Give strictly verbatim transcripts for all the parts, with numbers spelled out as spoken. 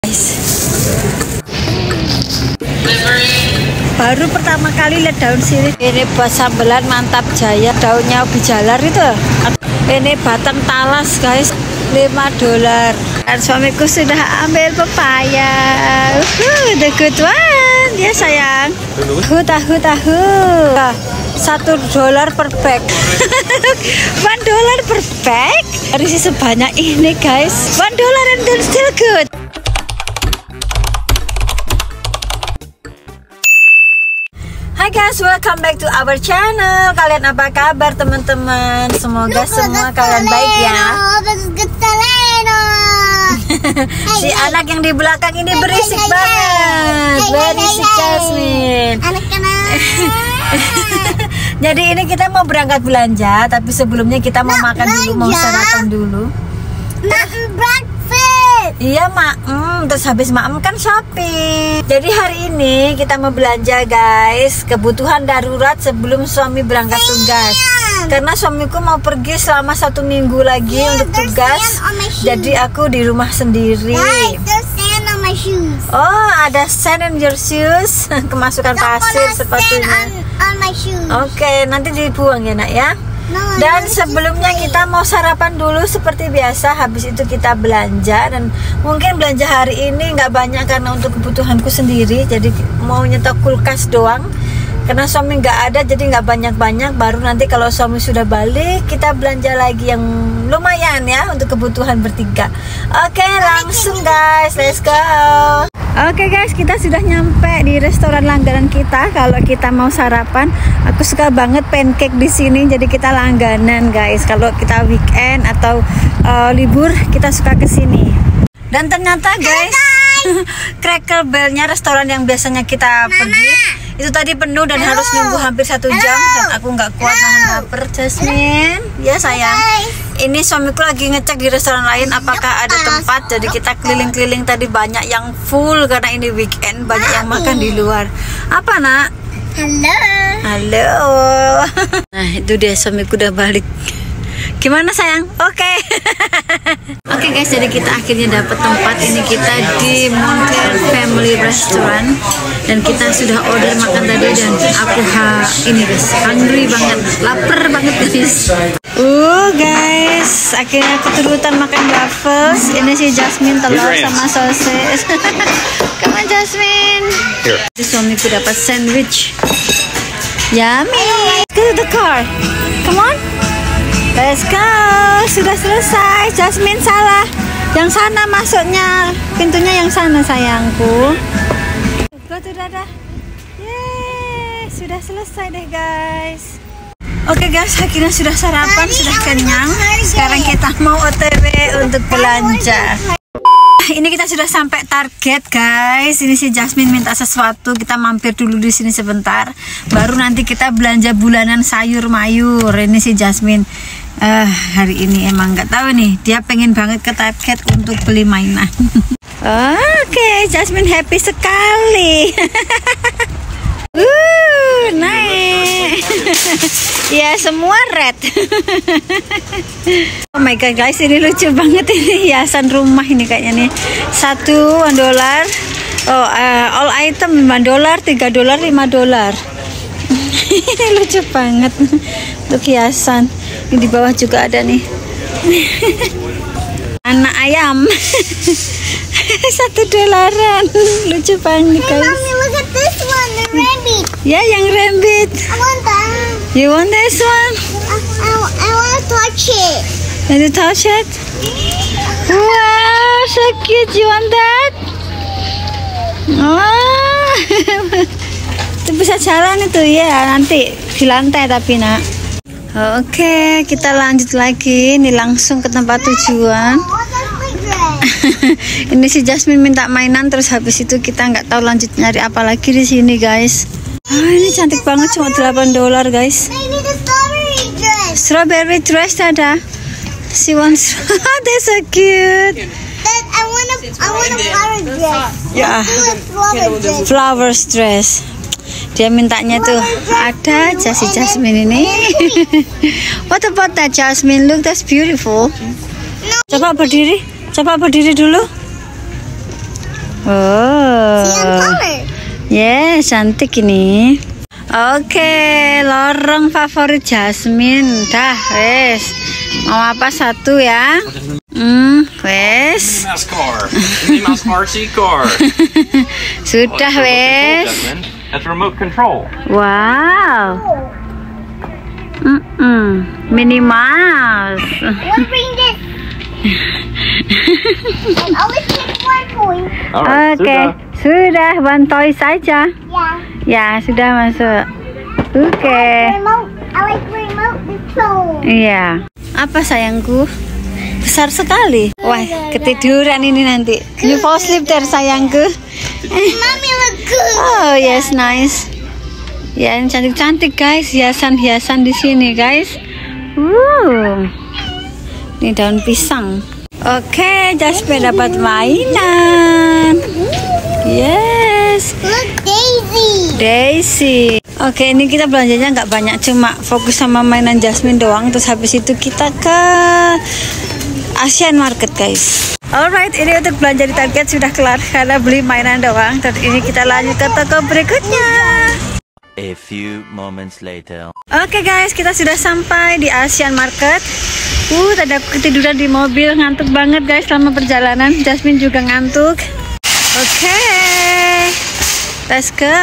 Baru pertama kali lihat daun sirih. Ini buat sambelan mantap jaya. Daunnya ubi jalar itu. Ini batang talas guys, lima dolar. Dan suamiku sudah ambil pepaya. Uh, the good one. Ya sayang. Tahu tahu tahu. Satu dolar per bag. One dollar per bag. Dari sebanyak ini guys. One dollar and then still good. Hai guys, welcome back to our channel. Kalian apa kabar teman-teman? Semoga semua kalian baik ya. Si anak yang di belakang ini berisik banget. Berisik Jasmine. Jadi ini kita mau berangkat belanja, tapi sebelumnya kita mau makan dulu, mau sarapan dulu. Iya maem, terus habis maem kan shopping. Jadi hari ini kita mau belanja guys, kebutuhan darurat sebelum suami berangkat tugas. Karena suamiku mau pergi selama satu minggu lagi untuk tugas. Jadi aku di rumah sendiri. Oh, ada sand on your shoes. Kemasukan pasir sepatunya. Oke, nanti dibuang ya nak ya. Dan sebelumnya kita mau sarapan dulu seperti biasa. Habis itu kita belanja. Dan mungkin belanja hari ini nggak banyak karena untuk kebutuhanku sendiri. Jadi mau nyetok kulkas doang. Karena suami nggak ada jadi nggak banyak-banyak. Baru nanti kalau suami sudah balik kita belanja lagi yang lumayan ya untuk kebutuhan bertiga. Oke langsung guys, let's go. Oke guys, kita sudah nyampe di restoran langganan kita. Kalau kita mau sarapan, aku suka banget pancake di sini. Jadi kita langganan guys. Kalau kita weekend atau uh, libur, kita suka ke sini. Dan ternyata guys, Cracker Barrel-nya restoran yang biasanya kita pergi itu tadi penuh dan harus nunggu hampir satu jam. Dan aku nggak kuat nahan lapar. Jasmine, ya sayang. Ini suamiku lagi ngecek di restoran lain apakah ada tempat. Jadi kita keliling-keliling tadi banyak yang full karena ini weekend, banyak yang makan di luar. Apa nak? Halo. Halo. Nah itu dia suamiku udah balik. Gimana sayang? Oke. Okay. Oke okay guys, jadi kita akhirnya dapat tempat. Ini kita di Montclair Family Restaurant dan kita sudah order makan tadi dan aku ha ini guys, hungry banget, lapar banget guys. Uh guys, akhirnya keturutan makan waffles. Ini si Jasmine telur sama sosis. Come on Jasmine. Here. Suamiku dapat sandwich. Yummy. Go to the car. Come on. Let's go. Sudah selesai. Jasmine salah. Yang sana masuknya. Pintunya yang sana sayangku. Go to dadah. Yeay. Sudah selesai deh guys. Oke okay guys, akhirnya sudah sarapan, sudah kenyang. Sekarang kita mau O T W untuk belanja. Ini kita sudah sampai target guys. Ini si Jasmine minta sesuatu, kita mampir dulu di sini sebentar. Baru nanti kita belanja bulanan sayur mayur. Ini si Jasmine uh, hari ini emang nggak tahu nih, dia pengen banget ke target untuk beli mainan. Oke, okay, Jasmine happy sekali. uh, naik. Ya semua red. Oh my god guys, ini lucu banget ini hiasan rumah ini kayaknya nih. Satu one dollar. Oh uh, all item lima dolar, tiga dolar, lima dolar. Ini lucu banget untuk hiasan. Ini di bawah juga ada nih. Anak ayam. Satu dolaran. Lucu banget guys. Mommy, look at this one, the rabbit. Ya yang rabbit. I want that. You want this one? I, I, I want to touch it. Want to touch it? Wow, so cute. You want that? Oh, itu bisa jalan itu ya nanti di lantai tapi nak. Oke, kita lanjut lagi. Ini langsung ke tempat tujuan. Ini si Jasmine minta mainan, terus habis itu kita nggak tahu lanjut nyari apa lagi di sini guys. Ah, ini cantik banget, cuma delapan dolar guys. Strawberry dress ada. She wants. They're so cute. Dad, I want a, I want a flower dress. Ya, Flower dress. flowers dress. Dia mintanya tuh ada aja si Jasmine ini. What about that Jasmine? Look, that's beautiful. Coba berdiri, coba berdiri dulu. Oh. See, I'm taller. Yes, cantik ini. Oke, lorong favorit Jasmine. Dah, wes. Mau apa satu ya? Hmm, wes. Minnie Mouse car. Minnie Mouse R C car. Sudah, wes. That's remote control. Wow. Mm -mm. Minnie Mouse. Let's bring this. I always get one coin. Alright, Oke, sudah one toy saja. Yeah. Ya, sudah masuk. Oke. Remote. I like remote control. Iya. Apa sayangku? Besar sekali. Wah, ketiduran ini nanti. You fall asleep there sayangku. Mommy look good. Oh yes, nice. Ya, yang cantik-cantik guys, hiasan-hiasan di sini guys. Wow. Ini daun pisang. Oke, Jasmine dapat mainan. Yes. Look, Daisy. Daisy. Oke, ini kita belanjanya nggak banyak, cuma fokus sama mainan Jasmine doang. Terus habis itu kita ke Asian Market guys. Alright, ini untuk belanja di Target sudah kelar karena beli mainan doang. Dan ini kita lanjut ke toko berikutnya. A few moments later. Oke guys, kita sudah sampai di Asian Market. Uh, tadi aku ketiduran di mobil, ngantuk banget guys selama perjalanan. Jasmine juga ngantuk. Oke, let's go.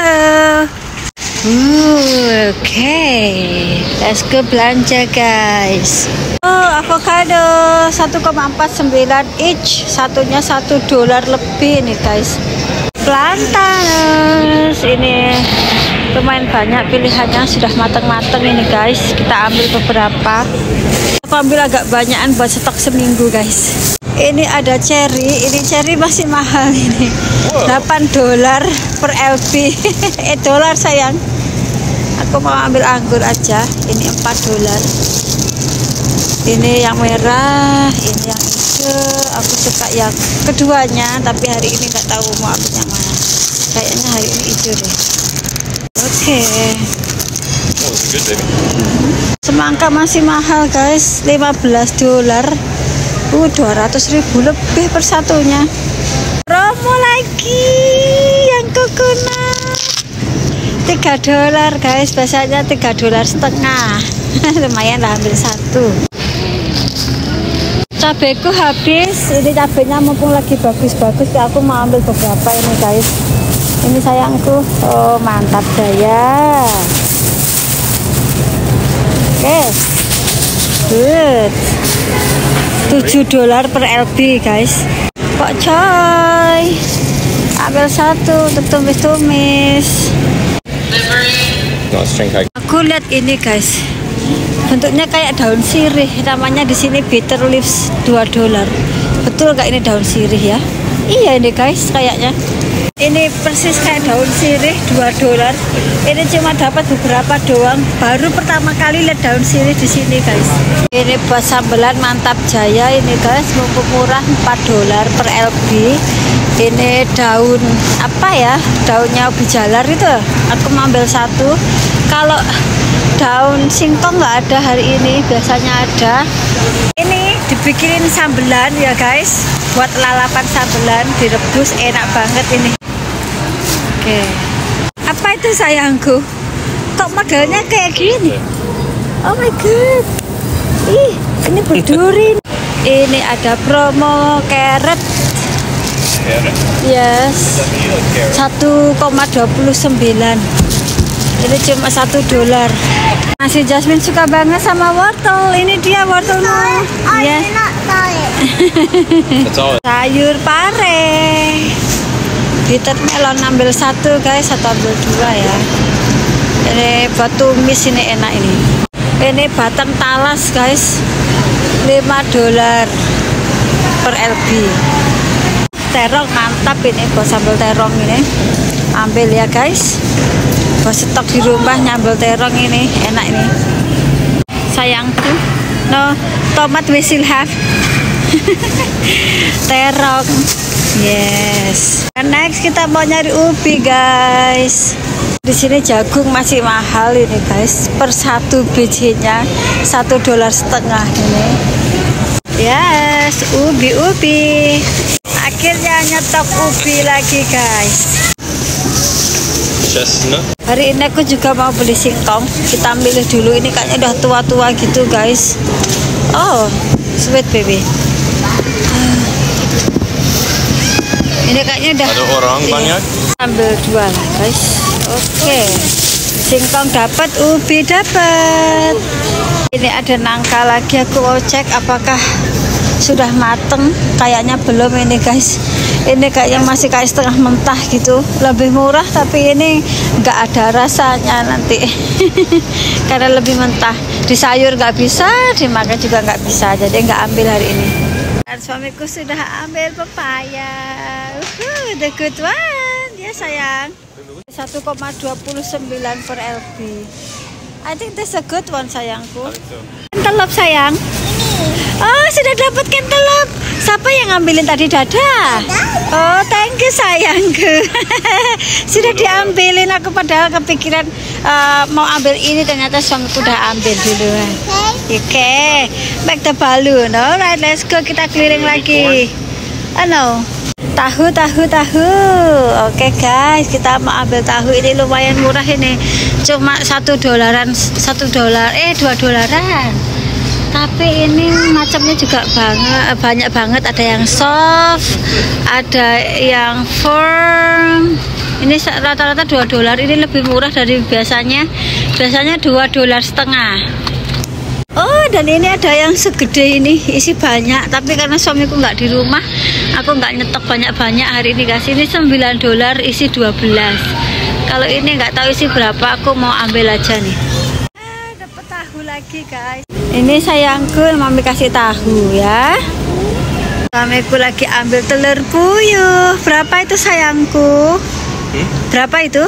Uh, Oke, okay. Let's go belanja guys. Oh, avocado satu koma empat sembilan each, satunya satu dolar lebih nih guys. Plantains ini lumayan banyak pilihannya, sudah matang-matang ini guys. Kita ambil beberapa. Aku ambil agak banyakan buat stok seminggu guys. Ini ada cherry, ini cherry masih mahal ini. delapan dolar per L P. eh dolar sayang. Aku mau ambil anggur aja. Ini empat dolar. Ini yang merah, ini yang hijau. Aku suka yang keduanya, tapi hari ini nggak tahu mau ambil yang mana. Kayaknya hari ini hijau deh. Oke. Okay. Semangka masih mahal guys, lima belas dolar. Uh, dua ratus ribu lebih per satunya. Promo lagi yang coconut tiga dolar guys, biasanya tiga dolar setengah. Lumayan lah, ambil satu. Cabaiku habis, ini cabainya mumpung lagi bagus-bagus, aku mau ambil beberapa ini guys. Ini sayangku. Oh mantap daya. Oke, okay. Good. tujuh dolar per L B guys. Kok coy, ambil satu untuk tumis-tumis. Aku lihat ini guys, bentuknya kayak daun sirih, namanya di sini bitter leaves, dua dolar. Betul nggak ini daun sirih ya? Iya ini guys, kayaknya ini persis kayak daun sirih, dua dolar. Ini cuma dapat beberapa doang. Baru pertama kali lihat daun sirih di sini guys. Ini buat sambelan mantap jaya ini guys, mumpung murah, empat dolar per L B. Ini daun apa ya? Daunnya ubi jalar itu. Aku mau ambil satu. Kalau daun singkong nggak ada hari ini, biasanya ada. Ini dibikinin sambelan ya guys, buat lalapan sambelan, direbus enak banget ini. Oke, apa itu sayangku? Kok modelnya kayak gini? Oh my god, ih ini berduri. Ini ada promo carrot. Yes, satu koma dua puluh sembilan. Ini cuma satu dolar. Masih Jasmine suka banget sama wortel. Ini dia wortelnya. Yes. Sayur pare. Bitter melon ambil satu guys, atau ambil dua ya. Ini buat tumis, ini enak ini. Ini batang talas guys, lima dolar per L B. Terong mantap ini, buat sambal terong ini. Ambil ya guys. Buat stok di rumah nyambel terong ini enak ini. Sayangku, no tomat we still have. Terong. Yes. And next kita mau nyari ubi guys. Di sini jagung masih mahal ini guys. Per satu bijinya satu dolar setengah ini. Yes. guys, ubi-ubi. Akhirnya nyetok ubi lagi guys. Chestnut. Hari ini aku juga mau beli singkong. Kita milih dulu, ini kayaknya udah tua-tua gitu guys. Oh, sweet baby. Ini kayaknya udah. Ada orang iya. banyak. Ambil dua lah guys. Oke, singkong dapat, ubi dapat. Ini ada nangka lagi, aku mau cek apakah sudah mateng. Kayaknya belum ini guys. Ini kayaknya masih kayak setengah mentah gitu. Lebih murah tapi ini nggak ada rasanya nanti. Karena lebih mentah. Di sayur nggak bisa, dimakan juga nggak bisa. Jadi nggak ambil hari ini. Dan suamiku sudah ambil pepaya. Uhuh, the good one. Ya sayang. satu koma dua sembilan per L B. I think that's a good one sayangku. Cantaloupe sayang. Oh, sudah dapat cantaloupe. Siapa yang ngambilin tadi, Dada? Oh, thank you sayangku. Sudah diambilin, aku padahal kepikiran uh, mau ambil ini, ternyata suamiku udah ambil duluan. Oke, okay. Back the balloon. Alright, let's go, kita keliling lagi. Oh no. Tahu, tahu, tahu. Oke okay, guys, kita mau ambil tahu. Ini lumayan murah ini. Cuma satu dolaran, satu dolar, eh dua dolaran. Tapi ini macamnya juga banget, banyak banget. Ada yang soft, ada yang firm. Ini rata-rata dua dolar. Ini lebih murah dari biasanya. Biasanya dua dolar setengah. Oh, dan ini ada yang segede ini, isi banyak. Tapi karena suamiku nggak di rumah, aku nggak nyetok banyak-banyak hari ini guys. Ini sembilan dolar, isi dua belas. Kalau ini nggak tahu isi berapa, aku mau ambil aja nih. Ah, dapat tahu lagi guys. Ini sayangku, mami kasih tahu ya. Suamiku lagi ambil telur puyuh. Berapa itu sayangku? Berapa itu?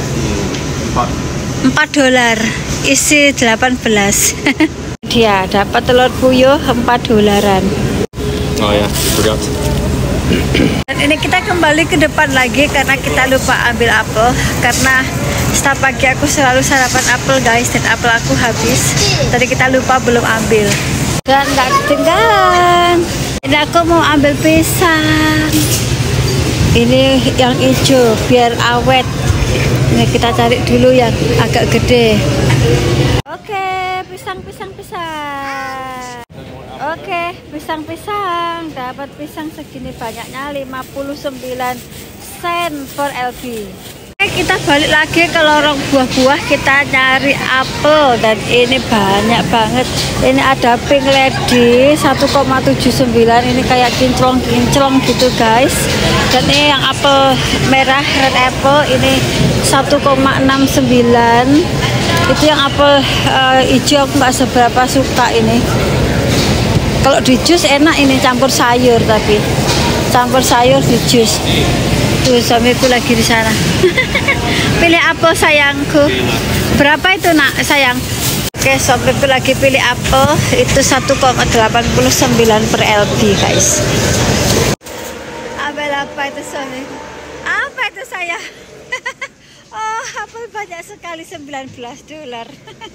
empat dolar, isi delapan belas. Dia dapat telur puyuh empat dolaran. Oh ya, forgot. Dan ini kita kembali ke depan lagi karena kita lupa ambil apel. Karena setiap pagi aku selalu sarapan apel guys, dan apel aku habis. Tadi kita lupa belum ambil. Dan nggak ketinggalan. Ini aku mau ambil pisang. Ini yang hijau biar awet. Ini kita cari dulu yang agak gede. Oke, pisang, pisang, pisang. Oke, pisang-pisang. Dapat pisang segini banyaknya, lima puluh sembilan sen per L B. Oke, kita balik lagi ke lorong buah-buah. Kita nyari apel dan ini banyak banget. Ini ada pink lady satu koma tujuh sembilan. Ini kayak kinclong-kinclong gitu guys. Dan ini yang apel merah, red apple, ini satu koma enam sembilan. Itu yang apel uh, hijau aku nggak seberapa suka ini. Kalau di jus enak ini, campur sayur, tapi campur sayur di jus. Tuh suamiku lagi di sana. Pilih apel sayangku. Berapa itu nak sayang? Oke, suamiku lagi pilih apel. Itu satu koma delapan sembilan per L B guys. Ambil apa itu suamiku? Apa itu sayang? Oh, apel banyak sekali, sembilan belas dolar.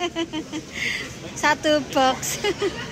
Satu box.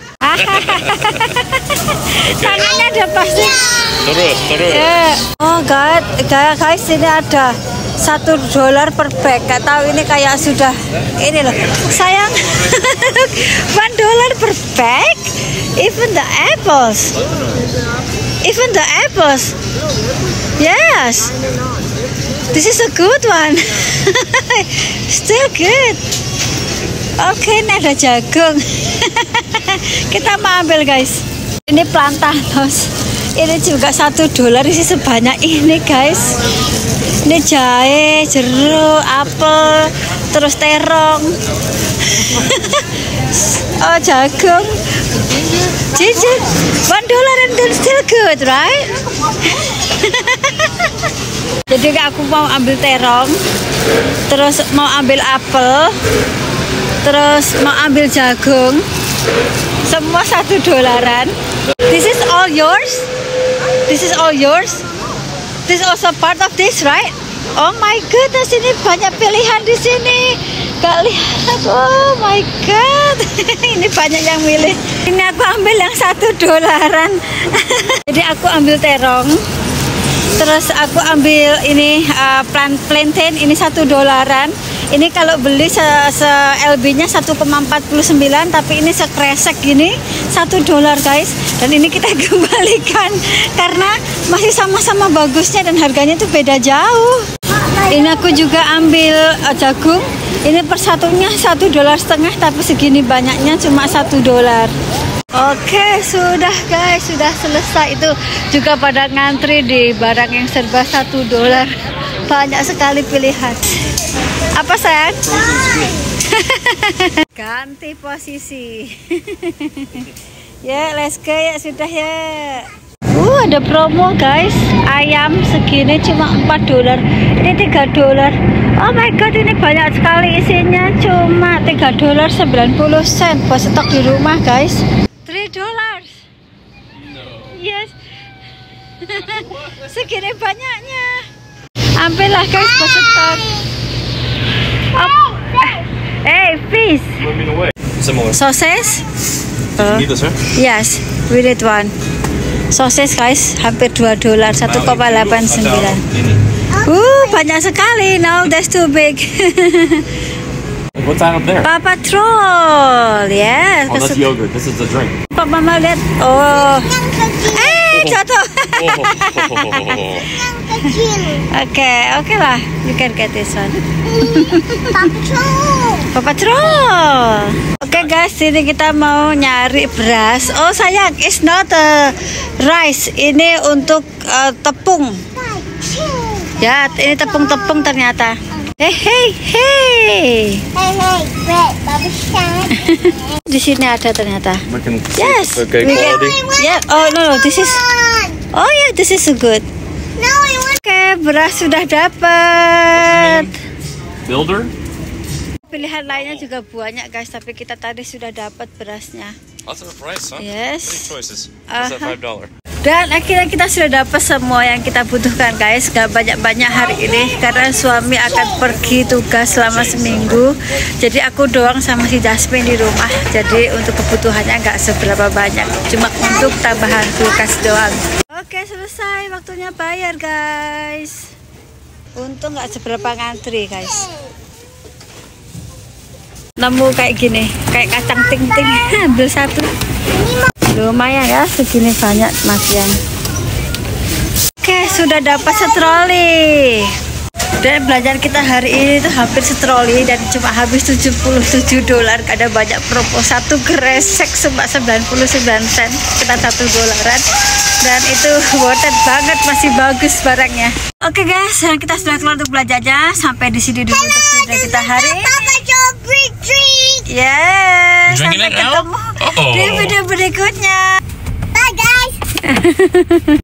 Tangannya ada pasti. Terus, terus. Yeah. Oh god, guys, ini ada satu dolar per bag. Gak tahu ini kayak sudah ini loh. Sayang, one dollar per bag. Even the apples. Even the apples. Yes. This is a good one. Still good. Oke, okay, ini ada jagung. Kita mau ambil guys. Ini plantanos. Ini juga satu dolar, isi sebanyak ini guys. Ini jahe, jeruk, apel, terus terong. Oh, jagung. Ginger, one dollar and then still good, right? Jadi aku mau ambil terong, terus mau ambil apel, terus mau ambil jagung, semua satu dolaran. This is all yours? This is all yours? This is also part of this, right? Oh my goodness, ini banyak pilihan di sini. Gak lihat. Oh my god. Ini banyak yang milih. Ini aku ambil yang satu dolaran. Jadi aku ambil terong. Terus aku ambil ini uh, plant plantain, ini satu dolaran. Ini kalau beli se, se L B-nya satu koma empat sembilan, tapi ini sekresek gini satu dolar guys. Dan ini kita kembalikan karena masih sama-sama bagusnya dan harganya tuh beda jauh. Ini aku juga ambil uh, jagung. Ini persatunya satu dolar setengah, tapi segini banyaknya cuma satu dolar. Oke, sudah guys, sudah selesai. Itu juga pada ngantri di barang yang serba satu dolar. Banyak sekali pilihan. Apa sayang? Ganti posisi. Ya, let's go ya, sudah ya. Uh, ada promo guys. Ayam segini cuma empat dolar. Ini tiga dolar. Oh my god, ini banyak sekali isinya. Cuma tiga dolar sembilan puluh sen buat stok di rumah guys. three dollars. No. Yes. Segini banyaknya. Ambillah guys buat stok. Oh. Hey, fish. Sausage? You need this, right? Yes, we need one. Sosis guys, hampir dua dolar, satu koma delapan sembilan. Uh, banyak sekali. No, that's too big. What's that up there? Paw Patrol. Yes. Oh, that's yogurt. This is the drink. Pak Mama lihat. Oh. Eh, jatuh. Oke, oke lah. You can get this one. Paw Patrol. Oke okay guys, ini kita mau nyari beras. Oh sayang, it's not a rice. Ini untuk uh, tepung. Ya, ini tepung-tepung ternyata. Hey, hey, hey. Hey, hey, red, Baba Shark. Di sini ada ternyata. Yes. Okay, quality. Yeah. Oh no, no, this is. Oh yeah, this is good. No, I want. Oke, okay, beras sudah dapat. Builder. Pilihan lainnya juga banyak guys, tapi kita tadi sudah dapat berasnya. Lots of price, huh? Yes. Many choices. What's that five dollar? Dan akhirnya kita sudah dapat semua yang kita butuhkan guys. Gak banyak-banyak hari ini karena suami akan pergi tugas selama seminggu. Jadi aku doang sama si Jasmine di rumah. Jadi untuk kebutuhannya gak seberapa banyak, cuma untuk tambahan kulkas doang. Oke, selesai, waktunya bayar guys. Untung gak seberapa ngantri guys. Nemu kayak gini, kayak kacang ting-ting. Ambil satu. Lumayan ya, segini banyak masian. Oke, sudah dapat setroli. Dan belanjaan kita hari ini tuh hampir setroli dan cuma habis tujuh puluh tujuh dolar. Ada banyak promo, satu kresek cuma sembilan puluh sembilan sen, kena satu dolaran. Dan itu worth it banget, masih bagus barangnya. Oke guys, kita sudah keluar untuk belanjanya. Sampai di sini dulu untuk video kita hari ini. Yes, sampai ketemu di video berikutnya. Bye guys.